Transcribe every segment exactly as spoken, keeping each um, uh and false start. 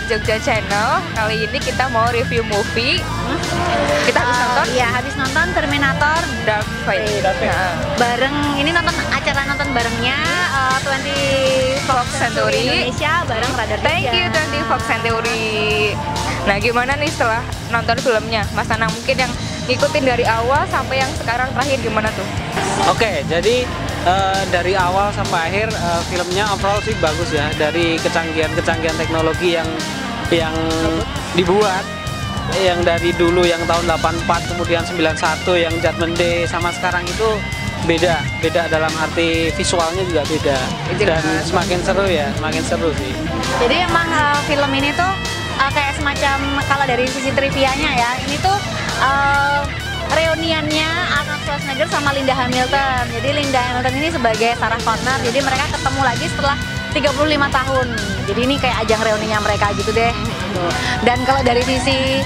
Jogja Channel. Kali ini kita mau review movie. Kita habis Uh, nonton Iya, habis nonton Terminator Dark Fate. Dark Fate. Nah, bareng, ini nonton acara nonton barengnya uh, dua puluh Fox Century Indonesia bareng Radar Jogja. Thank you dua puluh Fox Century. Nah, gimana nih setelah nonton filmnya? Mas Anang mungkin yang ngikutin dari awal sampai yang sekarang terakhir gimana tuh? Oke, jadi uh, dari awal sampai akhir uh, filmnya overall sih bagus ya. Dari kecanggihan-kecanggihan teknologi yang yang dibuat, yang dari dulu yang tahun delapan puluh empat kemudian sembilan puluh satu yang Judgment Day sama sekarang itu beda, beda dalam arti visualnya juga beda. Dan semakin seru ya, semakin seru sih. Jadi emang uh, film ini tuh uh, kayak semacam, kalau dari sisi trivianya ya, ini tuh uh, reuniannya Arnold Schwarzenegger sama Linda Hamilton. Jadi Linda Hamilton ini sebagai Sarah Connor, jadi mereka ketemu lagi setelah tiga puluh lima tahun. Jadi ini kayak ajang reuninya mereka gitu deh. Gitu. Dan kalau dari sisi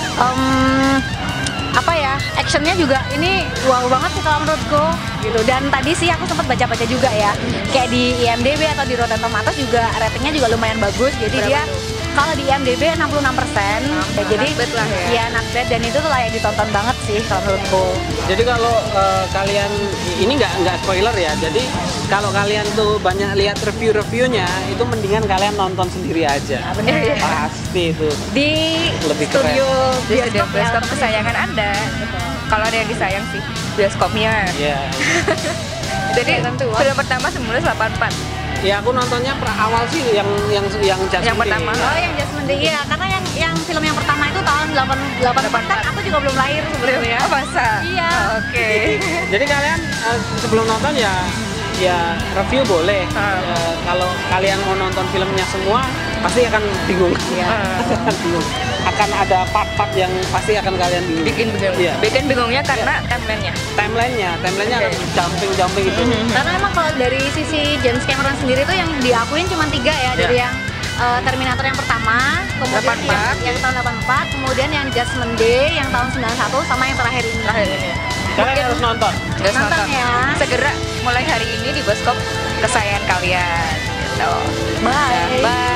um, apa ya, actionnya juga ini wow banget sih kalau menurutku gitu. Dan tadi sih aku sempat baca-baca juga ya, kayak di I M D B atau di Rotten Tomatoes juga ratingnya juga lumayan bagus. Jadi Berapa dia tuh? kalau di I M D B enam puluh enam persen, ya, jadi not bad lah ya. ya not bad, dan itu tuh layak ditonton banget sih kalau menurutku. Jadi kalau uh, kalian, ini nggak nggak spoiler ya. Jadi kalau kalian tuh banyak lihat review-reviewnya, itu mendingan kalian nonton sendiri aja. Nah, bener ya. Pasti itu. Di Lebih studio Di studio bioskop, ya, bioskop teman-teman. kesayangan Anda. Betul. Kalau ada yang disayang sih bioskopnya. Ya. Jadi tentu. film pertama semula delapan puluh empat. Ya aku nontonnya per awal sih yang yang yang Judgment Yang Day. pertama. Oh, yang Judgment Day, iya, karena yang yang film yang pertama itu tahun delapan puluh empat kan aku juga belum lahir sebelumnya. Oh, masa? Iya. Oh, oke. Jadi kalian uh, sebelum nonton ya ya review boleh. Ah. Ya, kalau kalian mau nonton filmnya semua pasti akan bingung. Iya. akan bingung. Akan ada part-part yang pasti akan kalian bingung. Bikin bingung. Iya. Bikin bingungnya karena timelinenya. Timelinenya, timelinenya Oke. akan jumping-jumping itu. Karena emang kalau dari sisi James Cameron sendiri tuh yang diakuin cuma tiga ya, dari Iya. yang uh, Terminator yang pertama, kemudian delapan puluh empat. yang, yang tahun delapan puluh empat, kemudian yang Judgment Day yang tahun sembilan puluh satu, sama yang terakhir ini. Terakhir ini. Kalian harus nonton. Harus Nonton ya. Segera mulai hari ini di bioskop kesayangan kalian. Gitu. Bye. Bye.